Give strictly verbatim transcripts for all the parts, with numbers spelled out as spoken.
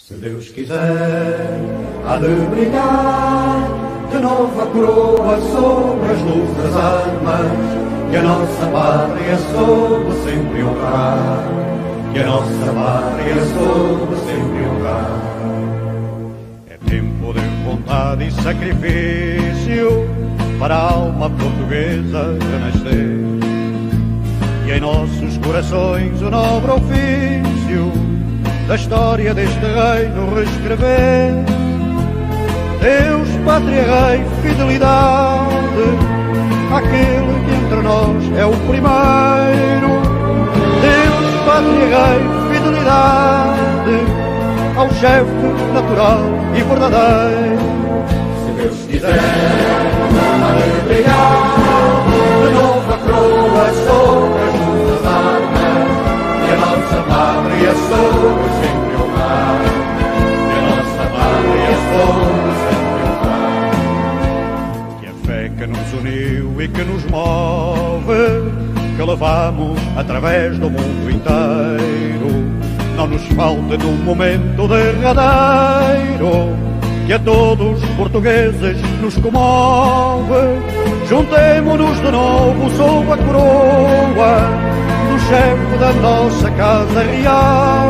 Se Deus quiser, há de brilhar de novo a coroa sobre as luzes das armas, que a nossa pátria soube sempre honrar, que a nossa pátria soube sempre honrar. É tempo de vontade e sacrifício para a alma portuguesa renascer, e em nossos corações o nobre ofício da história deste reino reescrever. Deus, pátria, rei, fidelidade àquele que entre nós é o primeiro. Deus, pátria, rei, fidelidade ao chefe natural e verdadeiro. Se Deus quiser, há de brilhar de novo a coroa sobre as luzes das armas, e a nossa pátria soube sempre honrar, e a nossa pátria soube sempre honrar. Que a fé que nos uniu e que nos move, que levamos através do mundo inteiro, não nos falte num momento derradeiro, que a todos os portugueses nos comove. Juntemo-nos de novo sob a coroa do chefe da nossa casa real,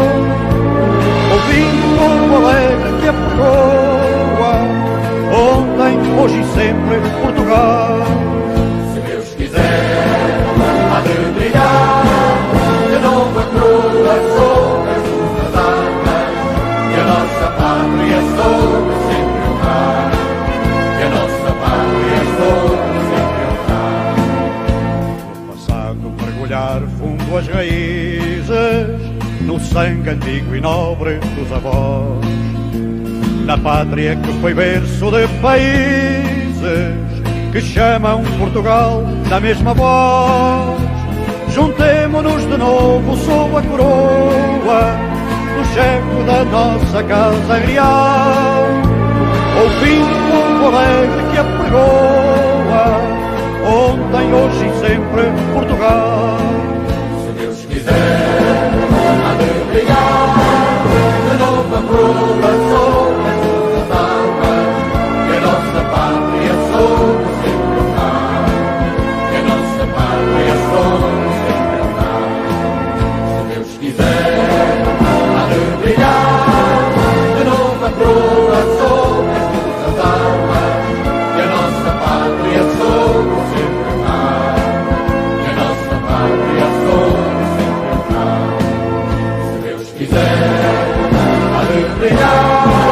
ouvindo o povo alegre que apregoa ontem, hoje e sempre Portugal. Se Deus quiser, há de brilhar de novo a coroa sobre as luzes das armas, e a nossa pátria soube sempre honrar, que a nossa pátria soube sempre honrar. No passado mergulhar fundo as raízes, no sangue antigo e nobre dos avós, na pátria que foi berço de países que chamam Portugal da mesma voz. Juntemo-nos de novo sob a coroa do chefe da nossa casa real, ouvindo o povo alegre que apregoa ontem, hoje e sempre Portugal. Se Deus quiser, há de brilhar de novo a coroa sobre as luzes das armas, que a nossa pátria soube sempre honrar, que a nossa pátria soube sempre honrar. Se Deus quiser, há de brilhar de novo a coroa sobre as luzes das armas, que a nossa pátria soube sempre honrar, que a nossa pátria soube sempre honrar. Se Deus quiser, há de brilhar